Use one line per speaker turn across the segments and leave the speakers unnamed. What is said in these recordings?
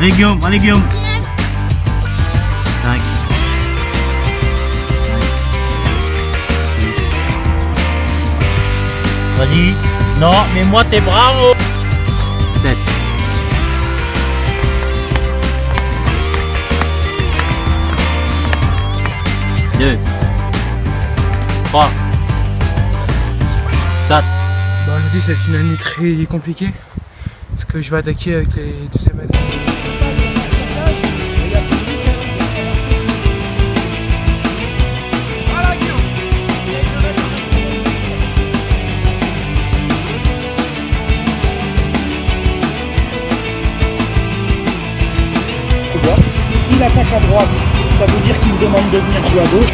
Allez Guillaume. 5. 6. Vas-y. Non, mets-moi tes bras en haut. 7. 2. 3. 4.
Aujourd'hui c'est une année très compliquée parce que je vais attaquer avec les deuxièmes années.
S'il attaque à droite, ça veut dire qu'il me demande de venir jouer à gauche.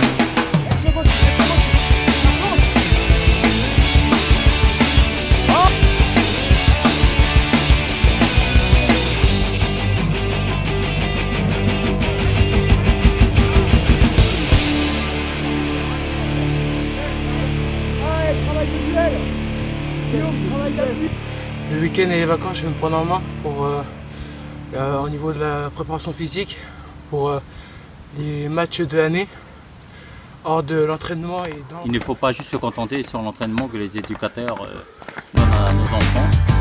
Le week-end et les vacances, je vais me prendre en main pour au niveau de la préparation physique pour les matchs de l'année, hors de l'entraînement et dans...
Il ne faut pas juste se contenter sur l'entraînement que les éducateurs donnent à nos enfants.